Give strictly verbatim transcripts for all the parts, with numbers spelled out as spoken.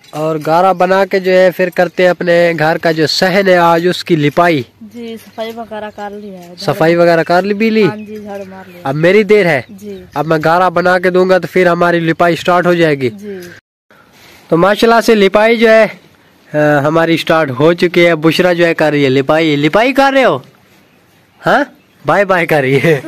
और गारा बना के जो है फिर करते हैं अपने घर का जो सहन है आज उसकी लिपाई। जी सफाई वगैरह कर ली है। सफाई वगैरह कर ली भी ली। हाँ जी, झाड़ू मार लिया। अब मेरी देर है जी। अब मैं गारा बना के दूंगा तो फिर हमारी लिपाई स्टार्ट हो जाएगी। जी। तो माशाल्लाह से लिपाई जो है आ, हमारी स्टार्ट हो चुकी है। बुशरा जो है कर रही है लिपाई। लिपाई कर रहे हो? हाँ बाय बाय कर रही है।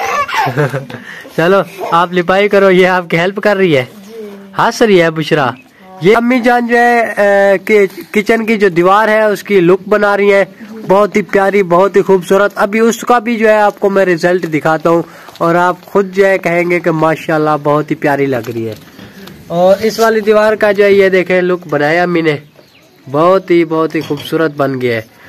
चलो आप लिपाई करो, ये आपकी हेल्प कर रही है। हंस रही है बुशरा। ये अम्मी जान जो है कि, किचन की जो दीवार है उसकी लुक बना रही है, बहुत ही प्यारी बहुत ही खूबसूरत। अभी उसका भी जो है आपको मैं रिजल्ट दिखाता हूँ और आप खुद जो है कहेंगे कि माशाल्लाह बहुत ही प्यारी लग रही है। और इस वाली दीवार का जो है ये देखें लुक बनाया अम्मी ने, बहुत ही बहुत ही खूबसूरत बन गया है।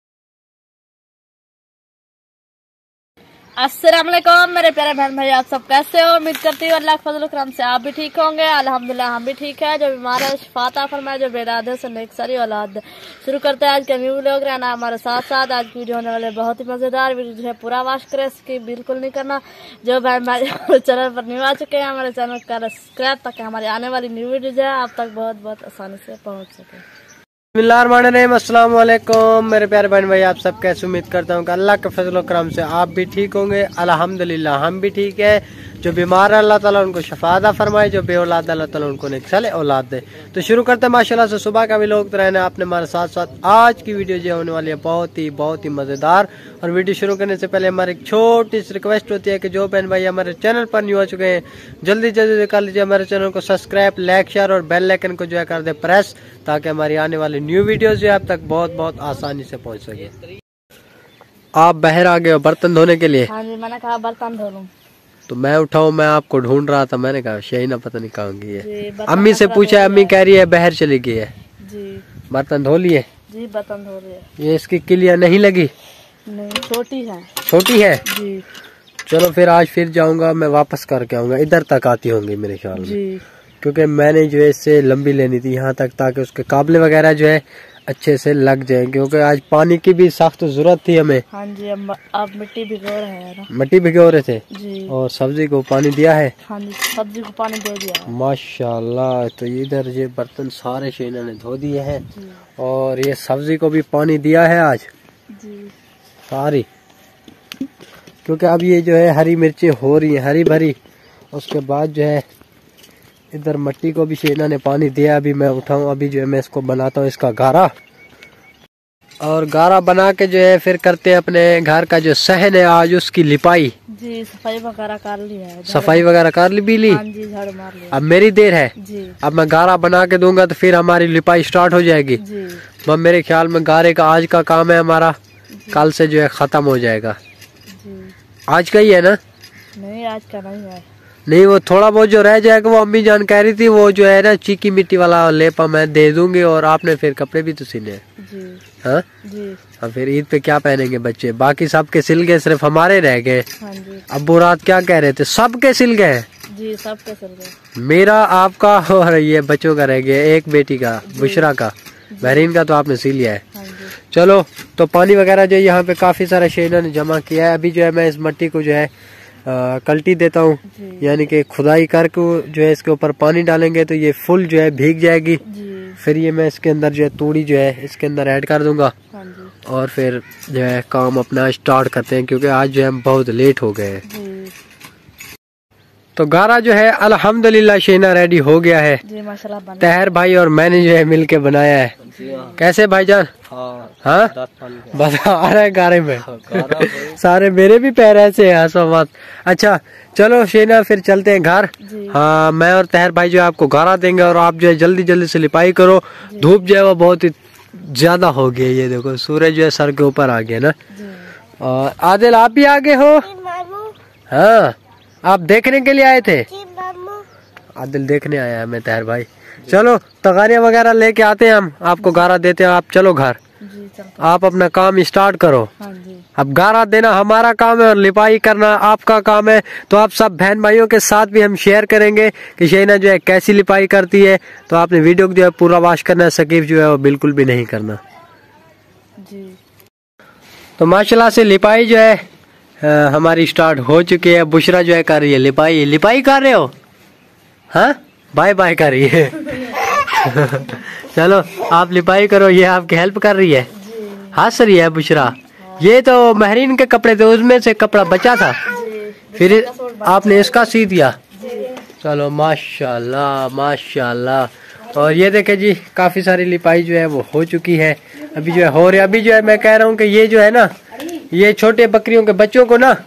अस्सलाम वालेकुम मेरे प्यारे बहन भाई, आप सब कैसे हो? उम्मीद करती हूँ अल्लाह के फजल करम से आप भी ठीक होंगे। अल्हम्दुलिल्लाह हम भी ठीक है। जो बीमार है शिफाता फरमाए, जो बेदाद है से नेक सारी औलाद। शुरू करते हैं आज के न्यू व्लॉग। रहना हमारे साथ साथ। आज की वीडियो होने वाले बहुत ही मजेदार वीडियो जो है पूरा वॉच करें, इसकी बिल्कुल नहीं करना। जो बहन भाई चैनल पर न्यू आ चुके हैं हमारे चैनल का सब्सक्राइब ताकि हमारी आने वाली न्यू वीडियो जो है आप तक बहुत बहुत आसानी से पहुँच सके। बिस्मिल्लाहिर्रहमानिर्रहीम। अस्सलाम वालेकुम मेरे प्यारे बहन भाई, आप सब कैसे? उम्मीद करता हूँ कि अल्लाह के फजल करम से आप भी ठीक होंगे। अल्हम्दुलिल्लाह हम भी ठीक है। जो बीमार है अल्लाह ताला उनको शफादा फरमाए, जो बे औलाद अल्लाह ताला उनको नेक साले औलाद दे। तो शुरू करते हैं माशाल्लाह से। सुबह का भी लोग रहना आपने हमारे साथ साथ। आज की वीडियो जो होने वाली है बहुत ही बहुत ही मजेदार। और वीडियो शुरू करने से पहले हमारी एक छोटी सी रिक्वेस्ट होती है कि जो बहन भाई हमारे चैनल पर न्यू आ चुके हैं जल्दी जल्दी कर लीजिए हमारे चैनल को सब्सक्राइब, लाइक, शेयर और बेल आइकन को जो है कर दे प्रेस, ताकि हमारी आने वाली न्यू वीडियोस जो है आप तक बहुत बहुत आसानी से पहुंच सके। आप बाहर आ गए हो बर्तन धोने के लिए? हाँ जी, मैंने कहा बर्तन धो लूं। तो मैं उठाऊं, मैं आपको ढूंढ रहा था। मैंने कहा शहीना पता नहीं कहाँ गई है। अम्मी से पूछा, अम्मी कह रही है बाहर चली गई है। जी। बर्तन धो लिए? जी बर्तन धो रही है। ये इसकी किलियां नहीं लगी? नहीं, छोटी है। छोटी है जी। चलो फिर आज फिर जाऊंगा मैं, वापस करके आऊंगा। इधर तक आती होंगी मेरे ख्याल में, क्योंकि मैंने जो है इससे लंबी लेनी थी यहाँ तक, ताकि उसके काबले वगैरह जो है अच्छे से लग जाए, क्योंकि आज पानी की भी सख्त जरूरत थी हमें। हाँ जी, अब आप मिट्टी भिगो रहे हैं ना? मिट्टी भिगो रहे थे जी। और सब्जी को पानी दिया है? हाँ जी, सब्जी को पानी दे दिया है। माशाल्लाह। तो इधर ये बर्तन सारे शेना ने धो दिए हैं और ये सब्जी को भी पानी दिया है आज जी सारी, क्योंकि अब ये जो है हरी मिर्ची हो रही है हरी भरी। उसके बाद जो है इधर मिट्टी को भी शेना ने पानी दिया। अभी मैं उठाऊं, अभी जो है मैं इसको बनाता हूँ इसका गारा। और गारा बना के जो है फिर करते हैं अपने घर का जो सहन है आज उसकी लिपाई। जी सफाई वगैरह कर ली है। सफाई वगैरह कर ली भी ली। हाँ जी, झाड़ू मार लिया। अब मेरी देर है। जी। अब मैं गारा बना के दूंगा तो फिर हमारी लिपाई स्टार्ट हो जाएगी। जी। अब मेरे ख्याल में गारे का आज का काम है हमारा, कल से जो है खत्म हो जाएगा। जी। आज का ही है ना? नहीं आज का नहीं है। नहीं, वो थोड़ा बहुत जो रह जाएगा वो अम्मी जान कह रही थी, वो जो है ना चीकी मिट्टी वाला लेपा मैं दे दूंगी और आपने फिर कपड़े भी तो सिले। जी। हाँ जी। अब फिर ईद पे क्या पहनेंगे बच्चे? बाकी सबके सिल गए, सिर्फ हमारे रह गए। हाँ जी। अब्बू रात क्या कह रहे थे? सबके सिल गए? जी सबके सिल गए। मेरा, आपका और ये बच्चों का रह गया, एक बेटी का बुशरा का, बहरीन का तो आपने सिल लिया है। हाँ जी। चलो तो पानी वगैरह जो यहाँ पे काफी सारा शेना ने जमा किया है। अभी जो है मैं इस मिट्टी को जो है आ, कल्टी देता हूँ, यानी कि खुदाई करके जो है इसके ऊपर पानी डालेंगे तो ये फुल जो है भीग जाएगी। फिर ये मैं इसके अंदर जो है तूड़ी जो है इसके अंदर ऐड कर दूंगा। हाँ जी। और फिर जो है काम अपना स्टार्ट करते हैं, क्योंकि आज जो है हम बहुत लेट हो गए हैं। तो गारा जो है अल्हम्दुलिल्लाह शेना रेडी हो गया है। जी माशाल्लाह। तहर भाई और मैंने जो है मिलके बनाया है। कैसे भाईजान? हाँ बता आ रहा है गारे में। सारे मेरे भी पैर ऐसे हैं, हंसो मत। अच्छा चलो शेना फिर चलते हैं घर। हाँ मैं और तहर भाई जो है आपको गारा देंगे और आप जो है जल्दी जल्दी से लिपाई करो। धूप जो है वो बहुत ही ज्यादा हो गई है। ये देखो सूरज जो है सर के ऊपर आ गया ना। और आदिल आप भी आगे हो? हाँ आप देखने के लिए आए थे? आदिल देखने आया है मैं तहर भाई। चलो तगारियां वगैरह लेके आते हैं, हम आपको गारा देते हैं। आप चलो घर, आप अपना काम स्टार्ट करो। हाँ जी। अब गारा देना हमारा काम है और लिपाई करना आपका काम है। तो आप सब बहन भाइयों के साथ भी हम शेयर करेंगे कि शेना जो है कैसी लिपाई करती है। तो आपने वीडियो को जो है पूरा वॉच करना, सकीफ जो है वो बिल्कुल भी नहीं करना जी। तो माशाल्लाह से लिपाई जो है आ, हमारी स्टार्ट हो चुकी है। बुशरा जो है कर रही है लिपाई। लिपाई कर रहे हो? हाँ बाय बाय कर रही है। चलो आप लिपाई करो, ये आपकी हेल्प कर रही है, हंस रही है बुशरा। ये तो महरीन के कपड़े थे, उसमें से कपड़ा बचा था, फिर आपने इसका सी दिया। चलो माशाल्लाह माशाल्लाह। और ये देखे जी काफी सारी लिपाई जो है वो हो चुकी है, अभी जो है हो रही है। अभी जो है मैं कह रहा हूँ कि ये जो है ना, ये छोटे बकरियों के बच्चों को ना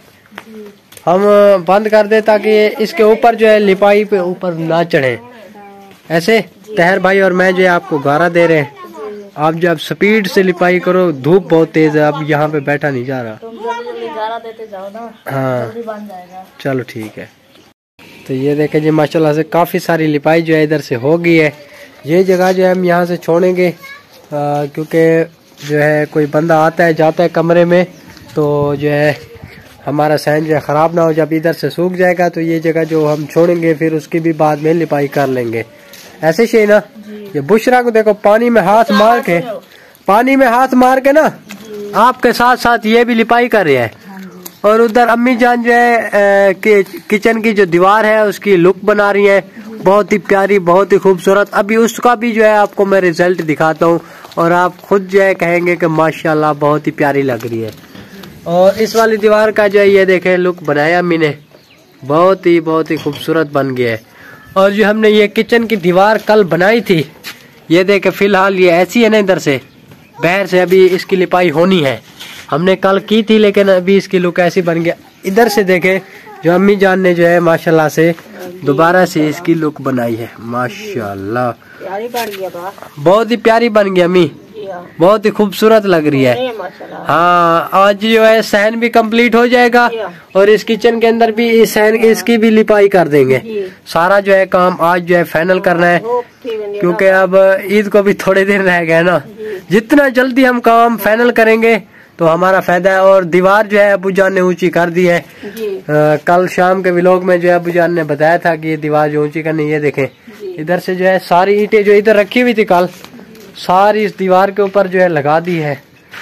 हम बंद कर दे ताकि इसके ऊपर जो है लिपाई पे ऊपर ना चढ़े। ऐसे तहर भाई और मैं जो है आपको गारा दे रहे हैं, आप जब स्पीड से लिपाई करो, धूप बहुत तेज है, अब यहाँ पे बैठा नहीं जा रहा। तुम जल्दी जल्दी गारा देते जाओ ना, हाँ जल्दी बन जाएगा। चलो ठीक है। तो ये देखें जी माशाल्लाह से काफ़ी सारी लिपाई जो है इधर से हो गई है। ये जगह जो है हम यहाँ से छोड़ेंगे क्योंकि जो है कोई बंदा आता है जाता है कमरे में, तो जो है हमारा सहन जो है ख़राब ना हो। जब इधर से सूख जाएगा तो ये जगह जो हम छोड़ेंगे फिर उसकी भी बाद में लिपाई कर लेंगे। ऐसे ही ना ये बुशरा को देखो पानी में हाथ मार के, पानी में हाथ मार के ना आपके साथ साथ ये भी लिपाई कर रही है। और उधर अम्मी जान जो है कि, किचन की जो दीवार है उसकी लुक बना रही है, बहुत ही प्यारी, बहुत ही खूबसूरत। अभी उसका भी जो है आपको मैं रिजल्ट दिखाता हूँ और आप खुद जो है कहेंगे कि माशाल्लाह बहुत ही प्यारी लग रही है। और इस वाली दीवार का जो है ये देखें लुक बनाया अम्मी ने, बहुत ही बहुत ही खूबसूरत बन गया है। और जो हमने ये किचन की दीवार कल बनाई थी, ये देखे फिलहाल ये ऐसी है ना, इधर से बाहर से अभी इसकी लिपाई होनी है। हमने कल की थी लेकिन अभी इसकी लुक ऐसी बन गया। इधर से देखे जो अम्मी जान ने जो है माशाल्लाह से दोबारा से इसकी लुक बनाई है, माशाल्लाह प्यारी बन गया, बहुत ही प्यारी बन गई अम्मी, बहुत ही खूबसूरत लग रही है। हाँ आज जो है सहन भी कंप्लीट हो जाएगा और इस किचन के अंदर भी इस सहन इसकी भी लिपाई कर देंगे। सारा जो है काम आज जो है फाइनल करना है क्योंकि अब ईद को भी थोड़े दिन रह गए ना। जितना जल्दी हम काम फाइनल करेंगे तो हमारा फायदा है। और दीवार जो है अबू जान ने ऊंची कर दी है। आ, कल शाम के व्लॉग में जो है अबू जान ने बताया था कि ये दीवार जो ऊंची करनी, ये देखें इधर से जो है सारी ईंटें जो इधर रखी हुई थी कल सारी इस दीवार के ऊपर जो है लगा दी है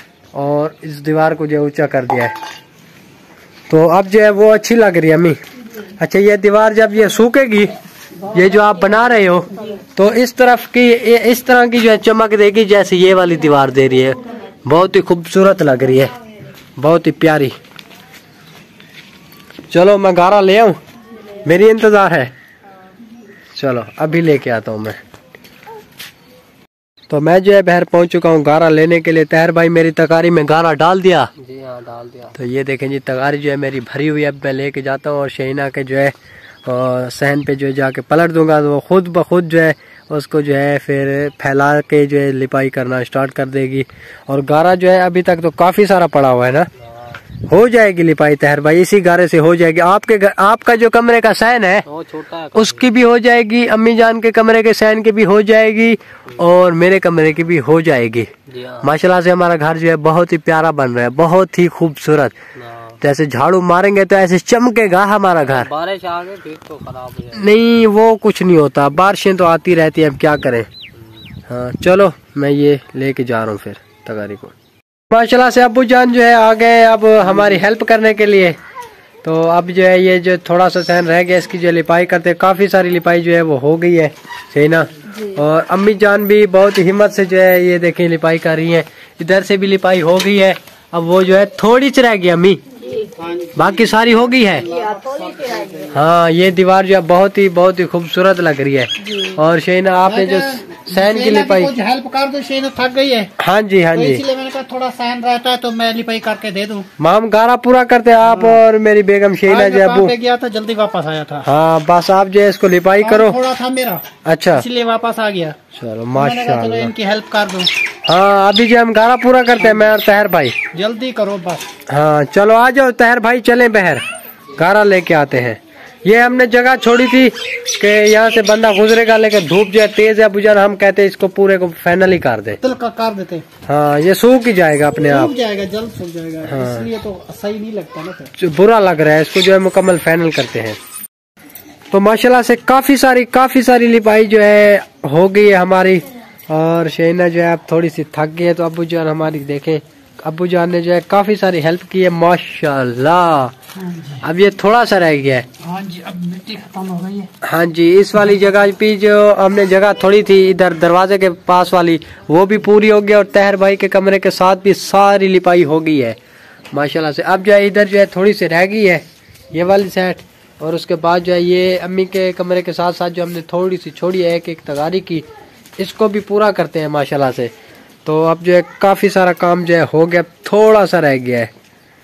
और इस दीवार को जो है ऊंचा कर दिया है। तो अब जो है वो अच्छी लग रही है अम्मी। अच्छा ये दीवार जब ये सूखेगी, ये जो आप बना रहे हो, तो इस तरफ की इस तरह की जो है चमक देगी जैसे ये वाली दीवार दे रही है। बहुत ही खूबसूरत लग रही है, बहुत ही प्यारी। चलो मैं गारा ले आऊं, मेरी इंतजार है। चलो अभी लेके आता हूँ मैं। तो मैं जो है बहर पहुंच चुका हूँ गारा लेने के लिए। तहर भाई मेरी तगारी में गारा डाल दिया? जी हाँ डाल दिया। तो ये देखें जी तगारी जो है मेरी भरी हुई है, अब मैं लेके जाता हूँ और शहीना के जो है और सहन पे जो है जाके पलट दूंगा तो वो खुद ब खुद जो है उसको जो है फिर फैला के जो है लिपाई करना स्टार्ट कर देगी। और गारा जो है अभी तक तो काफी सारा पड़ा हुआ है ना, हो जाएगी लिपाई तहर भाई, इसी गारे से हो जाएगी। आपके आपका जो कमरे का सहन है वो छोटा है, उसकी भी हो जाएगी, अम्मी जान के कमरे के सहन की भी हो जाएगी और मेरे कमरे की भी हो जाएगी। माशाल्लाह से हमारा घर जो है बहुत ही प्यारा बन रहा है, बहुत ही खूबसूरत। जैसे झाड़ू मारेंगे तो ऐसे चमकेगा हमारा घर। बारिश आ गई फिर तो खराब हो जाएगा। नहीं वो कुछ नहीं होता, बारिशें तो आती रहती है, अब क्या करें। हाँ चलो मैं ये लेके जा रहा हूँ फिर तगारी को। माशाल्लाह से अब्बू जान जो है आ गए अब हमारी हेल्प करने के लिए। तो अब जो है ये जो थोड़ा सा सहन रह गया इसकी जो लिपाई करते, काफी सारी लिपाई जो है वो हो गई है, सही ना। और अम्मी जान भी बहुत ही हिम्मत से जो है ये देखिए लिपाई कर रही है। इधर से भी लिपाई हो गई है, अब वो जो है थोड़ी सी रह गई अम्मी, बाकी सारी हो गई है। हाँ ये दीवार जो है बहुत ही बहुत ही खूबसूरत लग रही है। और शहीना आपने जो सहन की लिपाई हेल्प कर दो, शहीना थक गई है। हाँ जी हाँ जी, इसलिए मैंने कहा थोड़ा सहन रहता है तो मैं लिपाई करके दे दूं। माम गारा पूरा करते आप और मेरी बेगम शहीना जो अबू गया था जल्दी वापस आया था। हाँ बस आप जो है इसको लिपाई करो, थोड़ा था मेरा, अच्छा इसलिए वापस आ गया। चलो माशाल्लाह इनकी हेल्प कर दूं। हाँ अभी जो हम गारा पूरा करते हैं मैं और तहर भाई, जल्दी करो बस। हाँ चलो आ जाओ तहर भाई, चले बहर गारा लेके आते हैं। ये हमने जगह छोड़ी थी कि यहाँ से बंदा गुजरेगा लेकिन धूप जो है तेज है बुझान, हम कहते हैं इसको पूरे को फाइनल ही कर दे, कर देते। हाँ ये सूख ही जाएगा अपने आप, जाएगा जल्द सूख जाएगा। हाँ। इसलिए तो सही नहीं लगता ना, तो बुरा लग रहा है, इसको जो है मुकम्मल फाइनल करते हैं। तो माशाल्लाह से काफी सारी काफी सारी लिपाई जो है हो गई है हमारी। और शहीना जो है अब थोड़ी सी थक गई है, तो अब्बू जान हमारी देखें, अब्बू जान ने जो है काफी सारी हेल्प की है माशाल्लाह। अब ये थोड़ा सा रह गया है, हाँ जी, अब मिट्टी खत्म हो गई है। हाँ जी, इस वाली जगह भी जो हमने जगह थोड़ी थी इधर दरवाजे के पास वाली, वो भी पूरी हो गई और तहर भाई के कमरे के साथ भी सारी लिपाई हो गई है माशाल्लाह से। अब जो है इधर जो है थोड़ी सी रह गई है ये वाली साइड, और उसके बाद जो है ये अम्मी के कमरे के साथ साथ जो हमने थोड़ी सी छोड़ी है एक एक तगारी की, इसको भी पूरा करते हैं माशाल्लाह से। तो अब जो है काफ़ी सारा काम जो है हो गया, थोड़ा सा रह गया है।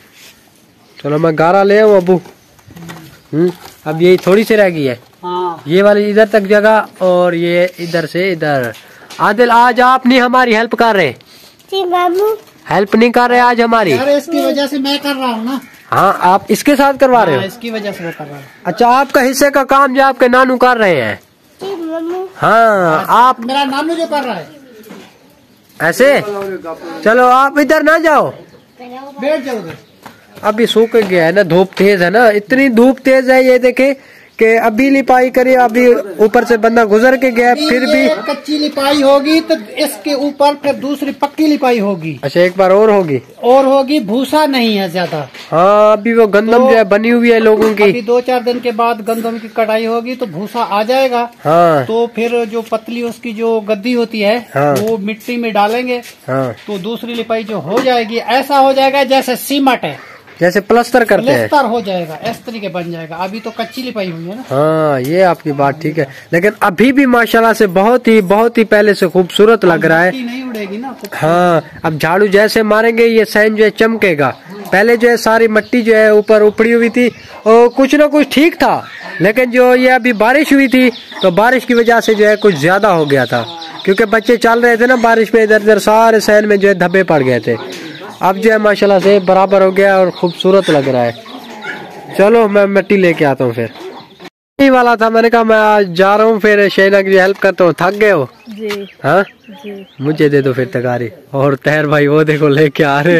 चलो मैं गारा ले आऊँ अबू। हम्म अब यही थोड़ी सी रह गई है। हाँ। ये वाली इधर तक जगह और ये इधर से इधर। आदिल आज आप नहीं हमारी हेल्प कर रहे? जी मामू। हेल्प नहीं कर रहे आज हमारी? अरे इसकी वजह से मैं कर रहा हूँ ना। हाँ, आप इसके साथ करवा रहे हो? हाँ, इसकी वजह से मैं कर रहा हूँ। अच्छा, आपका हिस्से का काम जो आपके नानू कर रहे हैं? जी मामू। हाँ, आप मेरा नानू जो कर रहा है ऐसे। चलो आप इधर ना जाओ, बैठ जाओ उधर। अभी सूख गया है ना, धूप तेज है ना, इतनी धूप तेज है ये देखे कि अभी लिपाई करी, अभी ऊपर से बंदा गुजर के गया फिर भी कच्ची लिपाई होगी तो इसके ऊपर फिर दूसरी पक्की लिपाई होगी। अच्छा, एक बार और होगी और होगी, भूसा नहीं है ज्यादा। हाँ, अभी वो गंदम तो जो है बनी हुई है लोगों की, अभी दो चार दिन के बाद गंदम की कटाई होगी तो भूसा आ जाएगा। हाँ, तो फिर जो पतली उसकी जो गद्दी होती है हाँ, वो मिट्टी में डालेंगे। हाँ, तो दूसरी लिपाई जो हो जाएगी ऐसा हो जाएगा जैसे सीमेंट है, जैसे प्लस्तर करते हैं, प्लस्तर हो जाएगा, इस तरीके बन जाएगा। अभी तो कच्ची लिपाई हुई है ना। हाँ, ये आपकी बात ठीक है, लेकिन अभी भी माशाल्लाह से बहुत ही बहुत ही पहले से खूबसूरत लग रहा है। नहीं उड़ेगी ना। हाँ, अब झाड़ू जैसे मारेंगे ये सैन जो है चमकेगा। पहले जो है सारी मिट्टी जो है ऊपर उपड़ी हुई थी और कुछ ना कुछ ठीक था, लेकिन जो ये अभी बारिश हुई थी तो बारिश की वजह से जो है कुछ ज्यादा हो गया था, क्योंकि बच्चे चल रहे थे ना बारिश में, इधर उधर सारे सैन में जो है धब्बे पड़ गए थे। अब जो है माशाल्लाह से बराबर हो गया और खूबसूरत लग रहा है। चलो मैं मिट्टी लेके आता हूँ। फिर नहीं वाला था, मैंने कहा मैं आज जा रहा हूँ, फिर शैना की हेल्प करता हूँ। थक गए हो? जी। हाँ जी। मुझे दे दो फिर तगारी। और तहर भाई वो देखो लेके आ रहे।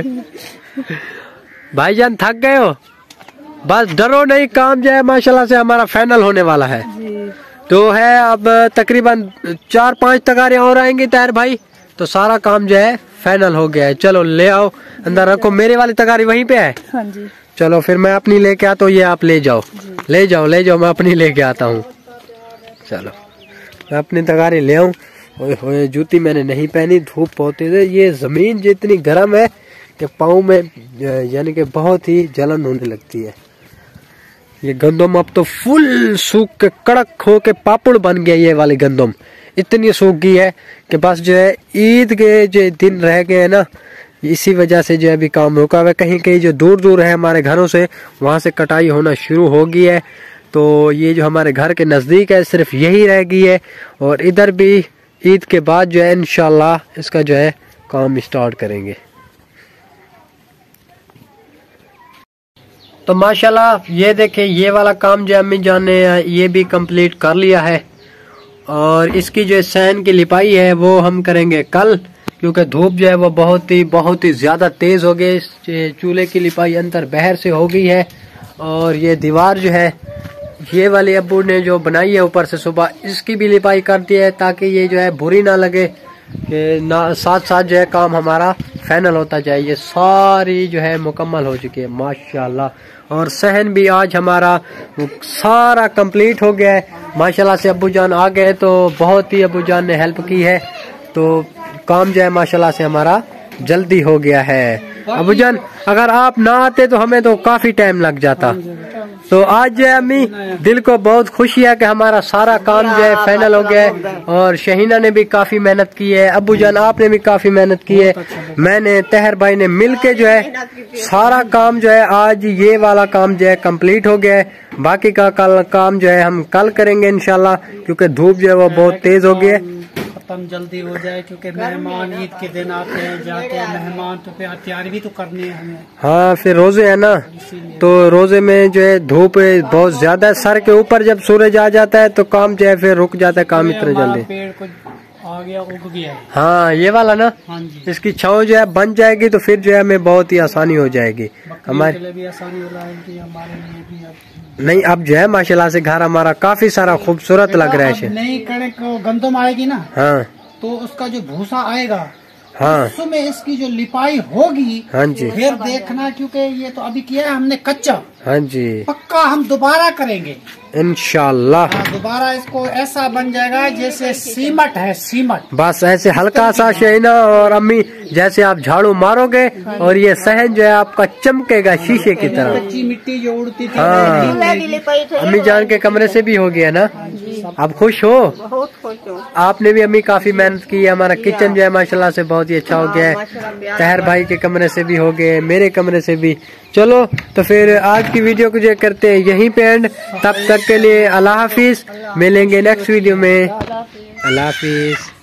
भाईजान थक गए हो? बस डरो नहीं, काम जो है माशाल्लाह से हमारा फाइनल होने वाला है। जी। तो है अब तकरीबन चार पांच तगारियां और आएंगी तहर भाई, तो सारा काम जो है फाइनल हो गया है। चलो ले आओ, अंदर रखो। मेरी वाली तगारी वहीं पे है? हाँ जी। चलो फिर मैं अपनी लेके आता हूँ, ये आप ले जाओ। ले जाओ ले जाओ, मैं अपनी लेके आता हूँ। चलो मैं अपनी तगारी ले आऊँ। ओए होए, जूती मैंने नहीं पहनी, धूप बहुत तेज है, ये जमीन जितनी गर्म है कि पाँव में यानी कि बहुत ही जलन होने लगती है। ये गंदम अब तो फुल सूख के कड़क हो के पापड़ बन गया। ये वाली गंदम इतनी सूख गई है कि बस जो है ईद के जो दिन रह गए हैं ना, इसी वजह से जो है अभी काम रुका हुआ है। कहीं कहीं जो दूर दूर है हमारे घरों से, वहां से कटाई होना शुरू हो गई है। तो ये जो हमारे घर के नजदीक है सिर्फ यही रह गई है, और इधर भी ईद के बाद जो है इंशाल्लाह इसका जो है काम स्टार्ट करेंगे। तो माशाल्लाह ये देखें, ये वाला काम जो अम्मी जान ने ये भी कंप्लीट कर लिया है, और इसकी जो सैन की लिपाई है वो हम करेंगे कल, क्योंकि धूप जो है वो बहुत ही बहुत ही ज्यादा तेज हो गई। चूल्हे की लिपाई अंदर बहर से हो गई है, और ये दीवार जो है ये वाली अब्बू ने जो बनाई है ऊपर से सुबह, इसकी भी लिपाई कर दी है ताकि ये जो है बुरी ना लगे, कि ना साथ साथ जो है काम हमारा फाइनल होता जाए। ये सारी जो है मुकम्मल हो चुकी है माशाल्लाह, और सहन भी आज हमारा सारा कंप्लीट हो गया है माशाल्लाह से। अब्बू जान आ गए तो बहुत ही अब्बू जान ने हेल्प की है, तो काम जो है माशाल्लाह से हमारा जल्दी हो गया है। अब्बू जान अगर आप ना आते तो हमें तो काफी टाइम लग जाता। तो आज जो है अम्मी दिल को बहुत खुशी है कि हमारा सारा काम जो है फाइनल हो गया है, और शहीना ने भी काफी मेहनत की है, अब्बू जान आपने भी काफी मेहनत की है, मैंने तहर भाई ने मिल के जो है सारा काम जो है आज ये वाला काम जो है कंप्लीट हो गया है। बाकी का कल काम जो है हम कल करेंगे इंशाल्लाह, क्योंकि धूप जो है वो बहुत तेज हो गई है। खत्म जल्दी हो जाए, क्योंकि मेहमान ईद के दिन आते हैं जाते हैं मेहमान, तो फिर तैयारी भी तो करनी है हमें। हाँ, फिर रोजे है ना, तो रोजे में जो है धूप बहुत ज्यादा है, सर के ऊपर जब सूरज आ जाता है तो काम जो है फिर रुक जाता है काम इतना जल्दी। पेड़ को आ गया, उग गया है। हाँ, ये वाला ना, हाँ जी। इसकी छांव जो है बन जाएगी तो फिर जो है हमें बहुत ही आसानी हो जाएगी। हमारे लिए भी आसानी हो जाएगी, हमारे लिए भी। नहीं, अब जो है माशाल्लाह से घर हमारा काफी सारा खूबसूरत लग रहा है। नई कणक गंदम आएगी ना, हाँ, तो उसका जो भूसा आएगा हाँ। उसमें इसकी जो लिपाई होगी, हाँ जी, फिर देखना, क्योंकि ये तो अभी किया है हमने कच्चा, हाँ जी, पक्का हम दोबारा करेंगे इंशाल्लाह। हाँ, दोबारा इसको ऐसा बन जाएगा जैसे सीमट है, सीमट। बस ऐसे हल्का सा शेना, और अम्मी जैसे आप झाड़ू मारोगे और ये सहन जो है आपका चमकेगा शीशे की तरह। कच्ची मिट्टी जो उड़ती थी, हाँ, अम्मी जान के कमरे से भी हो गया ना। आप खुश हो? बहुत खुश हूँ। आपने भी अम्मी काफी मेहनत की है। हमारा किचन जो है माशाल्लाह से बहुत ही अच्छा हो गया है। तहर भाई के कमरे से भी हो गए, मेरे कमरे से भी। चलो तो फिर आज की वीडियो को जो करते हैं यहीं पे एंड। तब तक के लिए अल्लाह हाफिज, मिलेंगे नेक्स्ट वीडियो में। अल्लाह हाफिज।